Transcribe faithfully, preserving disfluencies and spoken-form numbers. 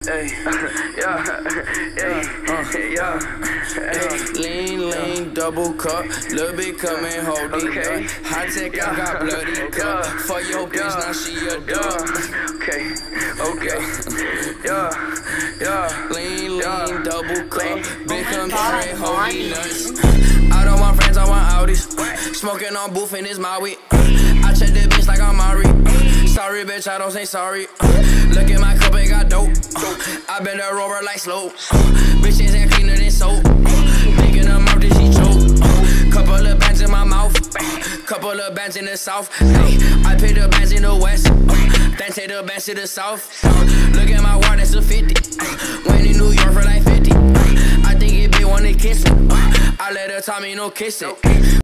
Hey, yeah, yeah, yeah, yeah. Lean, lean, double cup, little bit come and hold it Okay. up. High tech, I got bloody cup. For your bitch, now she a dog. Okay, okay, yeah, yeah. Lean, Yeah. lean, double cup, big come God, and hold Bonnie. it nuts. I don't want friends, I want Audis. Smoking on booth and it's my weed. I check the bitch like I'm Mari. Sorry, bitch, I don't say sorry. Look at my cup, it got dope. I been a rover like slow. Bitches ain't cleaner than soap. Picking them up, then she choke. Couple of bands in my mouth. Couple of bands in the south. Hey, I pay the bands in the west. Then take the bands to the south. Look at my water, that's a fifty. Went in New York for like fifty. I think it be wanna kiss me. I let her tell me no kissing.